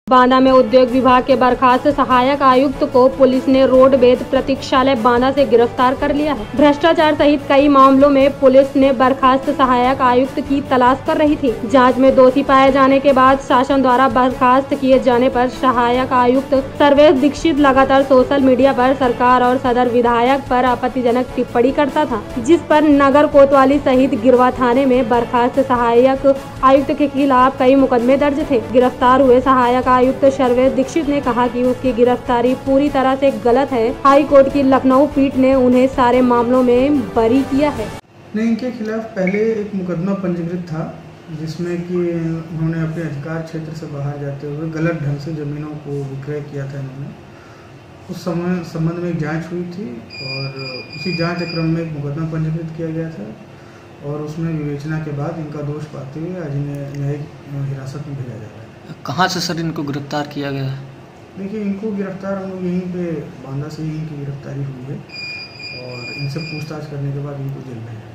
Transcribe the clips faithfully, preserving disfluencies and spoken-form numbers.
बांदा में उद्योग विभाग के बर्खास्त सहायक आयुक्त को पुलिस ने रोडवेज प्रतीक्षालय बांदा से गिरफ्तार कर लिया है। भ्रष्टाचार सहित कई मामलों में पुलिस ने बर्खास्त सहायक आयुक्त की तलाश कर रही थी। जांच में दोषी पाए जाने के बाद शासन द्वारा बर्खास्त किए जाने पर सहायक आयुक्त सर्वेश दीक्षित लगातार सोशल मीडिया पर सरकार और सदर विधायक पर आपत्तिजनक टिप्पणी करता था, जिस पर नगर कोतवाली सहित गिरवा थाने में बर्खास्त सहायक आयुक्त के खिलाफ कई मुकदमे दर्ज थे। गिरफ्तार हुए सहायक आयुक्त सर्वेश दीक्षित ने कहा कि उसकी गिरफ्तारी पूरी तरह से गलत है। हाई कोर्ट की लखनऊ पीठ ने उन्हें सारे मामलों में बरी किया है। नहीं, इनके खिलाफ पहले एक मुकदमा पंजीकृत था, जिसमें कि उन्होंने अपने अधिकार क्षेत्र से बाहर जाते हुए गलत ढंग से जमीनों को विक्रय किया था। इन्होंने उस समय संबंध में एक जांच हुई थी और उसी जांच के क्रम में एक मुकदमा पंजीकृत किया गया था और उसमें विवेचना के बाद इनका दोष पाते हुए आज इन्हें न्यायिक हिरासत में भेजा जा रहा है। कहाँ से सर इनको गिरफ्तार किया गया है? देखिए, इनको गिरफ्तार हम लोग यहीं पे बांदा से ही इनकी गिरफ्तारी हुई है और इनसे पूछताछ करने के बाद इनको जेल भेजा।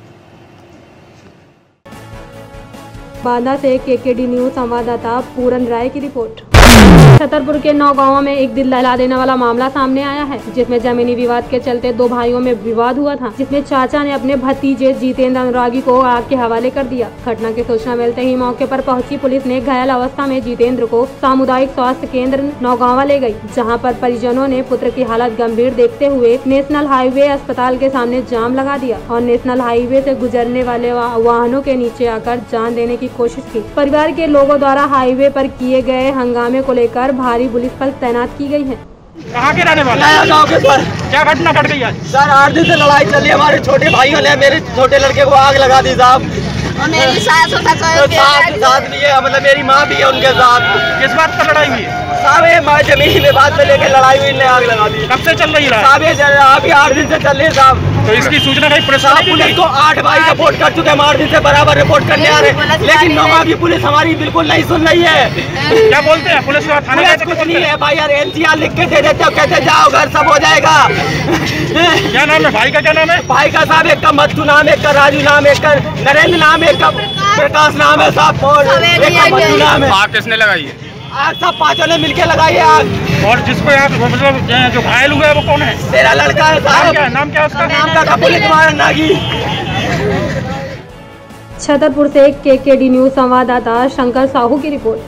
बांदा से केकेडी न्यूज संवाददाता पूरन राय की रिपोर्ट। छतरपुर के नौ गांवों में एक दिल दहला देने वाला मामला सामने आया है, जिसमें जमीनी विवाद के चलते दो भाइयों में विवाद हुआ था, जिसमें चाचा ने अपने भतीजे जितेंद्र अनुरागी को आग के हवाले कर दिया। घटना की सूचना मिलते ही मौके पर पहुंची पुलिस ने घायल अवस्था में जितेंद्र को सामुदायिक स्वास्थ्य केंद्र नौगांवा ले गई, जहां पर परिजनों ने पुत्र की हालत गंभीर देखते हुए नेशनल हाईवे अस्पताल के सामने जाम लगा दिया और नेशनल हाईवे से गुजरने वाले वाहनों के नीचे आकर जान देने की कोशिश की। परिवार के लोगों द्वारा हाईवे पर किए गए हंगामे को लेकर भारी पुलिस बल तैनात की गई है। कहाँ के रहने वाले? गाँव के पर क्या घटना घट गई आज? सर आठ दिन से लड़ाई चली। हमारे छोटे भाइयों ने मेरे छोटे लड़के को आग लगा दी साहब। और मेरी सास तो साथ साथ भी है, मतलब मेरी माँ भी है उनके साथ। किस बात पर लड़ाई हुई है? साहब ये माँ जमीन में बात से लेकर लड़ाई हुई, ने आग लगा दी। कब से चल रही है? साहब ये अभी आठ दिन से चल रही है साहब। तो इसकी सूचना कहीं पुलिस पुलिस को आठ भाई रिपोर्ट कर चुके हैं, आठ दिन से बराबर रिपोर्ट करने आ रहे हैं, लेकिन नौगांव की पुलिस हमारी बिल्कुल नहीं सुन रही है। क्या बोलते हैं पुलिस? थाने कुछ नहीं है भाई यार, एनसीआर लिख के दे देते हो, कहते जाओ घर सब हो जाएगा। क्या नाम है भाई का? क्या नाम है भाई का? साहब एक का मत्थू नाम, एक का राजू नाम, एक का नरेंद्र नाम, एक का प्रकाश नाम है साहब, और एक का मत्थू नाम है। आग किसने लगाई है? आग सब पांचों ने मिलके लगाई है आग। और जिसको आप मतलब जो घायल हुआ है वो कौन है? मेरा लड़का है साहब। क्या नाम? क्या उसका नाम? का कपूली कुमार नागी। छतरपुर से केकेडी न्यूज संवाददाता शंकर साहू की रिपोर्ट।